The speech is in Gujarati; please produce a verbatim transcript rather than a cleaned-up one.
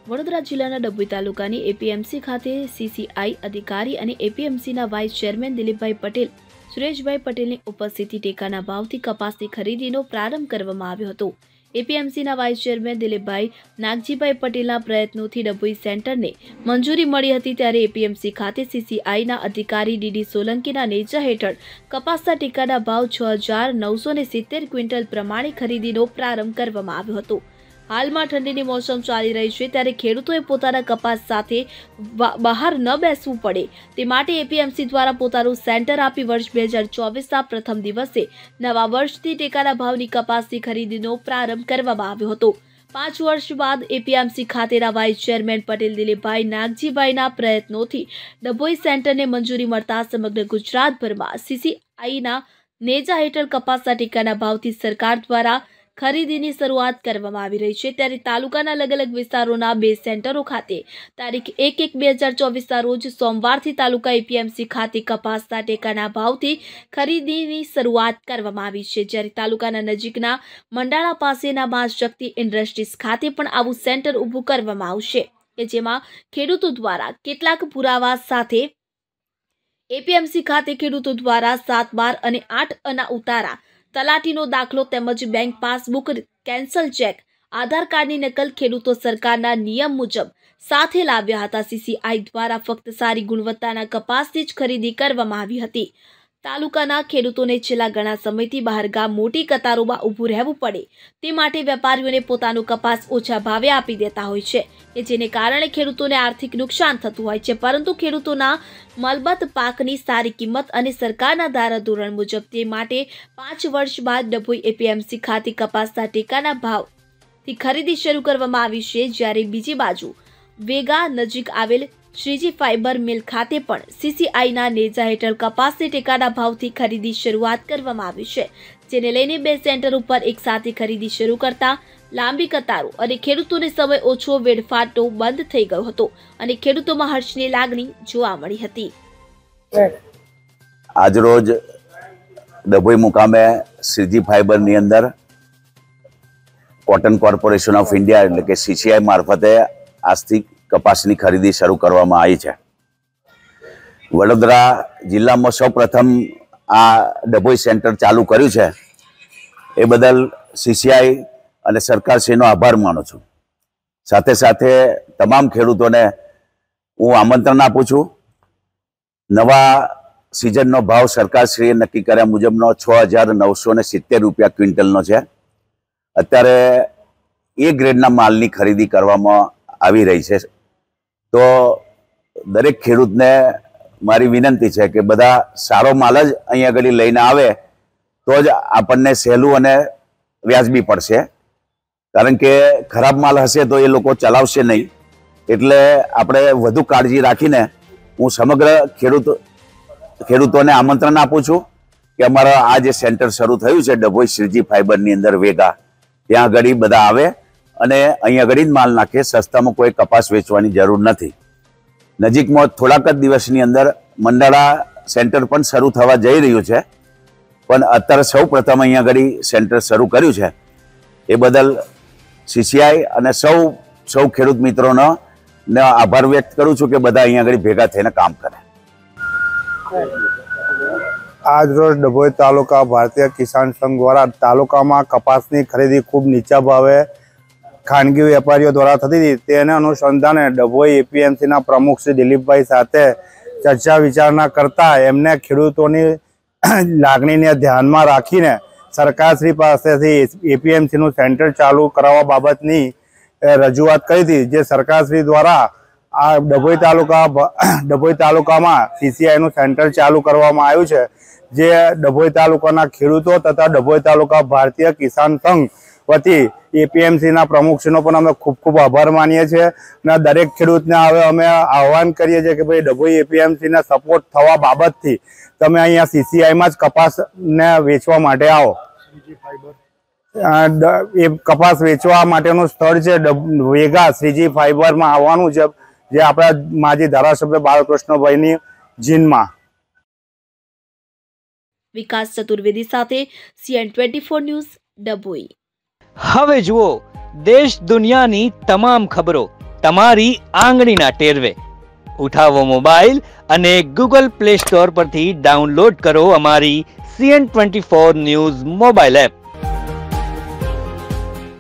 વડોદરા જિલ્લાના ડભોઈ તાલુકાની એપીએમસી ખાતે સીસીઆઈ અધિકારી અને એપીએમસીના વાઇસ ચેરમેન દિલીપભાઈ પટેલ, સુરેશભાઈ પટેલની ઉપસ્થિતિ ટેકાના ભાવથી કપાસની ખરીદીનો પ્રારંભ કરવામાં આવ્યો હતો। એપીએમસીના વાઇસ ચેરમેન દિલીપભાઈ નાગજીભાઈ પટેલના પ્રયત્નોથી ડભોઈ સેન્ટરને મંજૂરી મળી હતી, ત્યારે એપીએમસી ખાતે સીસીઆઈના અધિકારી ડીડી સોલંકીના નેજા હેઠળ કપાસના ટેકાના ભાવ છ હજાર નવસો ને સિત્તેર ક્વિન્ટલ પ્રમાણે ખરીદીનો પ્રારંભ કરવામાં આવ્યો હતો। હાલમાં ઠંડીની મોસમ ચાલી રહી છે, ત્યારે ખેડૂતોએ પોતાના કપાસ સાથે બહાર ન બેસવું પડે તે માટે એપીએમસી દ્વારા પોતાનું સેન્ટર આપી વર્ષ બે હજાર ચોવીસના પ્રથમ દિવસે નવા વર્ષથી ટેકાના ભાવની કપાસની ખરીદીનો પ્રારંભ કરવામાં આવ્યો હતો। પાંચ વર્ષ બાદ એપીએમસી ખાતેના વાઇસ ચેરમેન પટેલ દિલીપભાઈ નાગજીભાઈના પ્રયત્નોથી ડભોઈ સેન્ટરને મંજૂરી મળતા સમગ્ર ગુજરાતભરમાં સીસીઆઈના નેજા હેઠળ કપાસના ટેકાના ભાવથી સરકાર દ્વારા ખરીદીની શરૂઆત કરવામાં આવી રહી છે। ત્યારે તાલુકાના અલગ અલગ વિસ્તારોના બે સેન્ટરો ખાતે તારીખ એક એક બે હજાર ચોવીસના રોજ સોમવારથી તાલુકા એપીએમસી ખાતે કપાસના ટેકાના ભાવથી ખરીદીની શરૂઆત કરવામાં આવી છે, જ્યારે તાલુકાના નજીકના મંડાળા પાસેના મા શક્તિ ઇન્ડસ્ટ્રીઝ ખાતે પણ આવું સેન્ટર ઊભું કરવામાં આવશે કે જેમાં ખેડૂતો દ્વારા કેટલાક પુરાવા સાથે એપીએમસી ખાતે ખેડૂતો દ્વારા સાત બાર અને આઠ અના ઉતારા, તલાટીનો દાખલો તેમજ bank passbook, cancel cheque, Aadhaar કાર્ડની નકલ ખેડૂતો સરકારના નિયમ મુજબ સાથે લાવ્યા હતા। સીસીઆઈ દ્વારા ફક્ત સારી ગુણવત્તાના કપાસની જ ખરીદી કરવામાં આવી હતી। તાલુકાના ખેડૂતોને છેલ્લા ઘણા સમયથી બહારગામ મોટી કતારોમાં ઊભું રહેવું પડે તે માટે વેપારીઓને પોતાનો કપાસ ઓછા ભાવે આપી દેતા હોય છે, કે જેને કારણે ખેડૂતોને આર્થિક નુકસાન થતું હોય છે, પરંતુ ખેડૂતોના મલબત પાકની સારી કિંમત અને સરકારના ધારાધોરણ મુજબ તે માટે પાંચ વર્ષ બાદ ડભોઈ એપીએમસી ખાતે કપાસના ટેકાના ભાવથી ખરીદી શરૂ કરવામાં આવી છે, જ્યારે બીજી બાજુ વેગા નજીક આવેલ શ્રીજી ફાઇબર મિલ ખાતે પણ સીસીઆઈના નેજા હેઠળ કપાસની ટેકાના ભાવથી ખરીદી શરૂઆત કરવામાં આવી છે, જેને લઈને બે સેન્ટર ઉપર એક સાથે ખરીદી શરૂ કરતા લાંબી કતારો અને ખેડૂતોને સમય ઓછો વેડફાટો બંધ થઈ ગયો હતો અને ખેડૂતોમાં હર્ષની લાગણી જોવા મળી હતી। આજરોજ ડભોઈ મુકામે શ્રીજી ફાઇબરની અંદર કોટન કોર્પોરેશન ઓફ ઇન્ડિયા એટલે કે સીસીઆઈ મારફતે આજથી કપાસની ખરીદી શરૂ કરવામાં આવી છે। વડોદરા જિલ્લામાં સૌ પ્રથમ આ ડભોઈ સેન્ટર ચાલુ કર્યું છે, એ બદલ સીસીઆઈ અને સરકારશ્રીનો આભાર માનું છું। સાથે સાથે તમામ ખેડૂતોને હું આમંત્રણ આપું છું, નવા સિઝનનો ભાવ સરકારશ્રીએ નક્કી કર્યા મુજબનો છ હજાર નવસો ને સિત્તેર રૂપિયા ક્વિન્ટલનો છે। અત્યારે એ ગ્રેડના માલની ખરીદી કરવામાં આવી રહી છે, તો દરેક ખેડૂતને મારી વિનંતી છે કે બધા સારો માલ જ અહીંયા આગળ લઈને આવે તો જ આપણને સહેલું અને વ્યાજબી પડશે, કારણ કે ખરાબ માલ હશે તો એ લોકો ચલાવશે નહીં। એટલે આપણે વધુ કાળજી રાખીને હું સમગ્ર ખેડૂત ખેડૂતોને આમંત્રણ આપું છું કે અમારા આ જે સેન્ટર શરૂ થયું છે ડભોઈ શ્રીજી ફાઇબરની અંદર વેગા, ત્યાં આગળ બધા આવે અને અહીંયા આગળ જ માલ નાખે। સસ્તામાં કોઈ કપાસ વેચવાની જરૂર નથી। નજીકમાં થોડાક જ દિવસની અંદર મંડાળા સેન્ટર પણ શરૂ થવા જઈ રહ્યું છે, પણ અત્યારે સૌ પ્રથમ અહીંયા આગળ સેન્ટર શરૂ કર્યું છે, એ બદલ સીસીઆઈ અને સૌ સૌ ખેડૂત મિત્રોનો આભાર વ્યક્ત કરું છું કે બધા અહીંયા આગળ ભેગા થઈને કામ કરે। આજ રોજ ડભોઈ તાલુકા ભારતીય કિસાન સંઘ દ્વારા તાલુકામાં કપાસની ખરીદી ખૂબ નીચા ભાવે ખાનગી વેપારીઓ દ્વારા થતી હતી, તેને અનુસંધાને ડભોઈ એપીએમસીના પ્રમુખ શ્રી દિલીપભાઈ સાથે ચર્ચા વિચારણા કરતા એમને ખેડૂતોની લાગણીને ધ્યાનમાં રાખીને સરકારશ્રી પાસેથી એપીએમસીનું સેન્ટર ચાલુ કરાવવા બાબતની રજૂઆત કરી હતી, જે સરકારશ્રી દ્વારા આ ડભોઈ તાલુકા ડભોઈ તાલુકામાં સીસીઆઈનું સેન્ટર ચાલુ કરવામાં આવ્યું છે, જે ડભોઈ તાલુકાના ખેડૂતો તથા ડભોઈ તાલુકા ભારતીય કિસાન સંઘ વતી એપીએમસીના પ્રમુખશ્રીનો પણ અમે ખૂબ ખૂબ આભાર માનીએ છીએ અને દરેક ખેડૂતને હવે અમે આહવાન કરીએ છીએ કે ભાઈ ડભોઈ એપીએમસીને સપોર્ટ થવા બાબતથી તમે અહીંયા સીસીઆઈમાં જ કપાસને વેચવા માટે આવો। એ કપાસ વેચવા માટેનું સ્થળ છે વેગા શ્રીજી ફાઇબરમાં આવવાનું છે, જે આપણા માજી ધારાસભ્ય બાલકૃષ્ણભાઈની જીનમાં। વિકાસ ચતુર્વેદી સાથે CN twenty four news Dabhoi. હવે જુઓ દેશ દુનિયાની તમામ ખબરો તમારી આંગળીના ટેરવે. ઉઠાવો મોબાઈલ અને ગૂગલ પ્લે સ્ટોર પરથી ડાઉનલોડ કરો અમારી CN twenty four news mobile app.